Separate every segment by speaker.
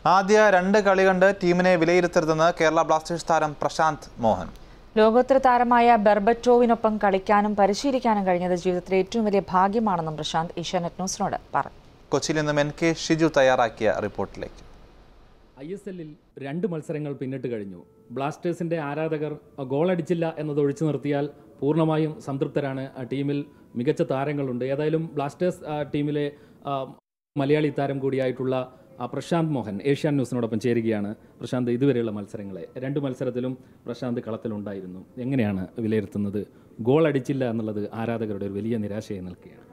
Speaker 1: ആദ്യ രണ്ട് കളി കണ്ട് ടീമിനെ വിലയിരുത്തരുതെന്ന് കേരള ബ്ലാസ്റ്റേഴ്സ് താരം പ്രശാന്ത് മോഹൻ.
Speaker 2: ലോകോത്തര താരമായ ബെർബറ്റോവിനൊപ്പം കളിക്കാനും പരിശീലിക്കാനും കഴിഞ്ഞത് ജീവിതത്തിലെ ഏറ്റവും വലിയ ഭാഗ്യമാണെന്നും പ്രശാന്ത് ഏഷ്യാനെറ്റ് ന്യൂസിനോട് പറഞ്ഞു.
Speaker 1: കൊച്ചിയിൽ നിന്നും NK ഷിജു തയ്യാറാക്കിയ റിപ്പോർട്ടിലേക്ക്.
Speaker 3: ISL-ൽ 2 മത്സരങ്ങൾ പിന്നിട്ട് കഴിഞ്ഞു. ബ്ലാസ്റ്റേഴ്സിന്റെ ആരാധകർ ഗോളടിച്ചില്ല എന്നത് ഒഴിച്ചു നിർത്തിയാൽ പൂർണ്ണമായും സംതൃപ്തരാണ്. ടീമിൽ മികച്ച താരങ്ങളുണ്ട്. ഏതായാലും ബ്ലാസ്റ്റേഴ്സ് ടീമിലെ മലയാളി താരം കൂടിയായിട്ടുള്ള പ്രശാന്ത് മോഹൻ ഏഷ്യാനെറ്റ് ന്യൂസിനോടൊപ്പം ചേരുകയാണ്. പ്രശാന്ത്, ഇതുവരെയുള്ള മത്സരങ്ങളെ 2 മത്സരത്തിലും പ്രശാന്ത് കളത്തിലുണ്ടായിരുന്നു. എങ്ങനെയാണ് വിലയിരുത്തുന്നത്? ഗോൾ അടിച്ചില്ല എന്നുള്ളത് ആരാധകരുടെ ഒരു വലിയ നിരാശയായി നിൽക്കുകയാണ്.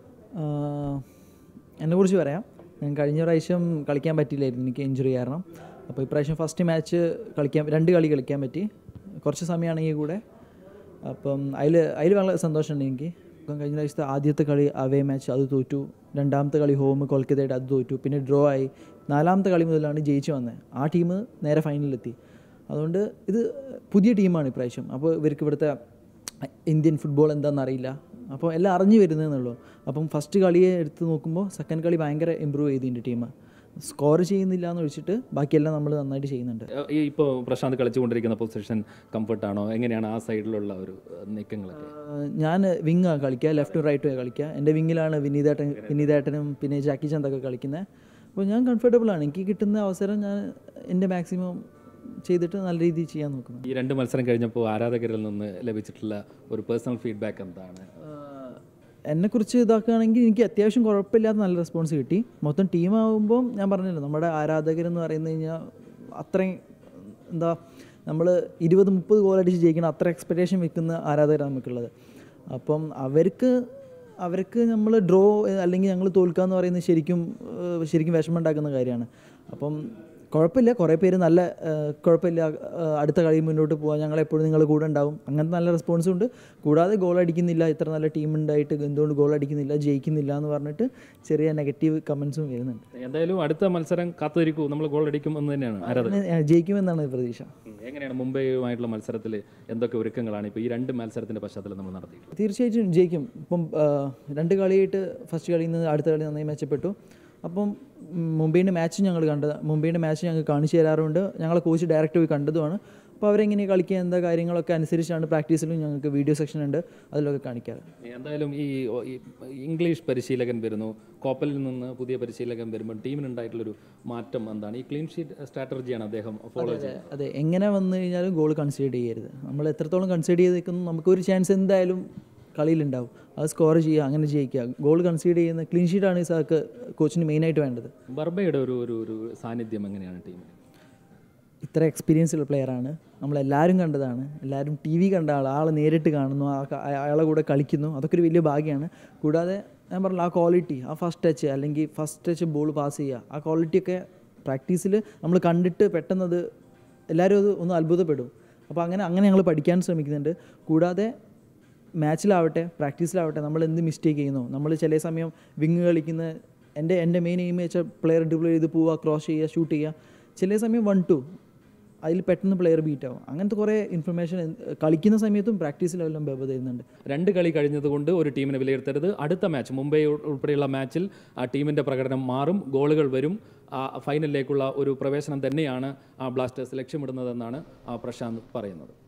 Speaker 4: എന്നെക്കുറിച്ച് പറയാം. ഞാൻ കഴിഞ്ഞ പ്രാവശ്യം കളിക്കാൻ പറ്റിയില്ലായിരുന്നു, എനിക്ക് ഇഞ്ചുറി കാരണം. അപ്പോൾ ഇപ്രാവശ്യം ഫസ്റ്റ് മാച്ച് 2 കളി കളിക്കാൻ പറ്റി, കുറച്ച് സമയമാണെങ്കിൽ കൂടെ. അപ്പം അതിൽ വളരെ സന്തോഷമുണ്ട് എനിക്ക്. ഇപ്പം കഴിഞ്ഞ പ്രാവശ്യത്തെ ആദ്യത്തെ കളി അവേ മാച്ച് അത് തോറ്റു, രണ്ടാമത്തെ കളി ഹോം കൊൽക്കത്തയായിട്ട് അത് തോറ്റു, പിന്നെ ഡ്രോ ആയി, 4ാമത്തെ കളി മുതലാണ് ജയിച്ചു വന്നത്. ആ ടീം നേരെ ഫൈനലിലെത്തി. അതുകൊണ്ട് ഇത് പുതിയ ടീമാണ് ഇപ്രാവശ്യം. അപ്പോൾ ഇവർക്ക് ഇവിടുത്തെ ഇന്ത്യൻ ഫുട്ബോൾ എന്താണെന്നറിയില്ല. അപ്പോൾ എല്ലാം അറിഞ്ഞു വരുന്നതെന്നുള്ളൂ. അപ്പം ഫസ്റ്റ് കളിയെ എടുത്ത് നോക്കുമ്പോൾ സെക്കൻഡ് കളി ഭയങ്കര ഇമ്പ്രൂവ് ചെയ്തിട്ടുണ്ട് ടീം. സ്കോർ ചെയ്യുന്നില്ല എന്ന് വെച്ചിട്ട് ബാക്കിയെല്ലാം നമ്മൾ നന്നായിട്ട് ചെയ്യുന്നുണ്ട്.
Speaker 3: ഇപ്പോൾ പ്രശാന്ത് കളിച്ചുകൊണ്ടിരിക്കുന്ന പൊസിഷൻ കംഫർട്ടാണോ? എങ്ങനെയാണ് ആ സൈഡിലുള്ള ഒരു നീക്കങ്ങളൊക്കെ?
Speaker 4: ഞാൻ വിങ്ങാണ് കളിക്കുക, ലെഫ്റ്റും റൈറ്റും കളിക്കുക. എൻ്റെ വിങ്ങിലാണ് വിനീതേട്ടനും പിന്നെ ജാക്കി ചന്തൊക്കെ കളിക്കുന്നത്. അപ്പോൾ ഞാൻ കംഫർട്ടബിളാണ്. എനിക്ക് കിട്ടുന്ന അവസരം ഞാൻ എൻ്റെ മാക്സിമം ചെയ്തിട്ട് നല്ല രീതിയിൽ ചെയ്യാൻ നോക്കുന്നു.
Speaker 3: ഈ 2 മത്സരം കഴിഞ്ഞപ്പോൾ ആരാധകരിൽ നിന്ന് ലഭിച്ചിട്ടുള്ള ഒരു പേഴ്സണൽ ഫീഡ്ബാക്ക് എന്താണ്?
Speaker 4: എന്നെക്കുറിച്ച് ഇതാക്കുകയാണെങ്കിൽ എനിക്ക് അത്യാവശ്യം കുഴപ്പമില്ലാത്ത നല്ല റെസ്പോൺസ് കിട്ടി. മൊത്തം ടീമാകുമ്പോൾ ഞാൻ പറഞ്ഞല്ലോ, നമ്മുടെ ആരാധകരെന്ന് പറയുന്നത് കഴിഞ്ഞാൽ അത്രയും നമ്മൾ 20-30 ഗോളടിച്ച് ജയിക്കണം, അത്ര എക്സ്പെക്റ്റേഷൻ വെക്കുന്ന ആരാധകരാണ് നമുക്കുള്ളത്. അപ്പം അവർക്ക് നമ്മൾ ഡ്രോ അല്ലെങ്കിൽ ഞങ്ങൾ തോൽക്കുക എന്ന് പറയുന്നത് ശരിക്കും വിഷമം ഉണ്ടാക്കുന്ന കാര്യമാണ്. അപ്പം കുഴപ്പമില്ല, കുറേ പേര് നല്ല കുഴപ്പമില്ല, അടുത്ത കളി മുന്നോട്ട് പോകാൻ ഞങ്ങളെപ്പോഴും നിങ്ങളുടെ കൂടെ ഉണ്ടാവും, അങ്ങനത്തെ നല്ല റെസ്പോൺസും ഉണ്ട്. കൂടാതെ ഗോൾ അടിക്കുന്നില്ല, ഇത്ര നല്ല ടീം ഉണ്ടായിട്ട് എന്തുകൊണ്ട് ഗോൾ അടിക്കുന്നില്ല, ജയിക്കുന്നില്ല എന്ന് പറഞ്ഞിട്ട് ചെറിയ നെഗറ്റീവ് കമൻസും വരുന്നുണ്ട്.
Speaker 3: എന്തായാലും അടുത്ത മത്സരം കാത്തിരിക്കൂ, നമ്മൾ ഗോൾ അടിക്കും എന്ന് തന്നെയാണ് ആരാധകർ
Speaker 4: ജയിക്കുമെന്നാണ് പ്രതീക്ഷ.
Speaker 3: എങ്ങനെയാണ് മുംബൈയുമായിട്ടുള്ള മത്സരത്തിൽ എന്തൊക്കെ ഒരുക്കങ്ങളാണ് ഇപ്പോൾ ഈ 2 മത്സരത്തിൻ്റെ പശ്ചാത്തലം നമ്മൾ നടത്തി?
Speaker 4: തീർച്ചയായിട്ടും ജയിക്കും. ഇപ്പം 2 കളിയായിട്ട് ഫസ്റ്റ് കളിയിൽ നിന്ന് അടുത്ത കളി നന്നായി മെച്ചപ്പെട്ടു. അപ്പം മുംബൈൻ്റെ മാച്ച് ഞങ്ങൾ കാണിച്ചു തരാറുണ്ട്. ഞങ്ങളെ കോച്ച് ഡയറക്റ്റ് പോയി കണ്ടതുമാണ്. അപ്പോൾ അവരെങ്ങനെ കളിക്കുക എന്താ കാര്യങ്ങളൊക്കെ അനുസരിച്ചാണ് പ്രാക്ടീസിലും ഞങ്ങൾക്ക് വീഡിയോ സെക്ഷൻ ഉണ്ട്, അതിലൊക്കെ കാണിക്കാറ്.
Speaker 3: എന്തായാലും ഈ ഇംഗ്ലീഷ് പരിശീലകൻ വരുന്നു, കോപ്പലിൽ നിന്ന് പുതിയ പരിശീലകൻ വരുമ്പോൾ ടീമിനുണ്ടായിട്ടുള്ളൊരു മാറ്റം എന്താണ്? ഈ ക്ലീൻ ഷീറ്റ് സ്ട്രാറ്റജിയാണ് അദ്ദേഹം ഫോളോ ചെയ്യുന്നത്.
Speaker 4: അതെ, എങ്ങനെ വന്നു കഴിഞ്ഞാലും ഗോൾ കൺസിഡർ ചെയ്യരുത്. നമ്മൾ എത്രത്തോളം കൺസിഡർ ചെയ്ത് നിൽക്കുന്നു, നമുക്കൊരു ചാൻസ് എന്തായാലും കളിയിലുണ്ടാവും, അത് സ്കോർ ചെയ്യുക, അങ്ങനെ ജയിക്കുക. ഗോൾ കൺസീഡ് ചെയ്യുന്ന ക്ലീൻ ഷീറ്റാണ് ഈ സാർക്ക് കോച്ചിന് മെയിനായിട്ട് വേണ്ടത്.
Speaker 3: ബർബയുടെ ഒരു സാന്നിധ്യം എങ്ങനെയാണ് ടീമിൽ?
Speaker 4: ഇത്ര എക്സ്പീരിയൻസ് ഉള്ള പ്ലെയറാണ്, നമ്മളെല്ലാവരും കണ്ടതാണ്. എല്ലാവരും TV കണ്ട ആളെ നേരിട്ട് കാണുന്നു, അയാളെ കൂടെ കളിക്കുന്നു, അതൊക്കെ ഒരു വലിയ ഭാഗ്യമാണ്. കൂടാതെ ഞാൻ പറഞ്ഞു, ആ ക്വാളിറ്റി, ആ ഫസ്റ്റ് ടച്ച് ബോൾ പാസ് ചെയ്യുക, ആ ക്വാളിറ്റിയൊക്കെ പ്രാക്ടീസിൽ നമ്മൾ കണ്ടിട്ട് പെട്ടെന്നത് എല്ലാവരും അത് ഒന്ന് അത്ഭുതപ്പെടും. അപ്പോൾ അങ്ങനെ ഞങ്ങൾ പഠിക്കാൻ ശ്രമിക്കുന്നുണ്ട്. കൂടാതെ മാച്ചിലാവട്ടെ പ്രാക്ടീസിലാവട്ടെ നമ്മൾ എന്ത് മിസ്റ്റേക്ക് ചെയ്യുന്നു, നമ്മൾ ചില സമയം വിങ് കളിക്കുന്ന എൻ്റെ മെയിൻ എയിം വെച്ചാൽ പ്ലെയർ ഡ്രിബിൾ ചെയ്ത് പോവുക, ക്രോസ് ചെയ്യുക, ഷൂട്ട് ചെയ്യുക. ചില സമയം 1-2 അതിൽ പെട്ടെന്ന് പ്ലെയർ ബീറ്റ് ആവും. അങ്ങനത്തെ കുറേ ഇൻഫർമേഷൻ കളിക്കുന്ന സമയത്തും പ്രാക്ടീസിലെല്ലാം ബെബ തരുന്നുണ്ട്.
Speaker 3: 2 കളി കഴിഞ്ഞതുകൊണ്ട് ഒരു ടീമിനെ വിലയിരുത്തരുത്. അടുത്ത മാച്ച് മുംബൈ ഉൾപ്പെടെയുള്ള മാച്ചിൽ ആ ടീമിൻ്റെ പ്രകടനം മാറും, ഗോളുകൾ വരും. ഫൈനലിലേക്കുള്ള ഒരു പ്രവേശനം തന്നെയാണ് ബ്ലാസ്റ്റേഴ്സ് ലക്ഷ്യമിടുന്നതെന്നാണ് പ്രശാന്ത് പറയുന്നത്.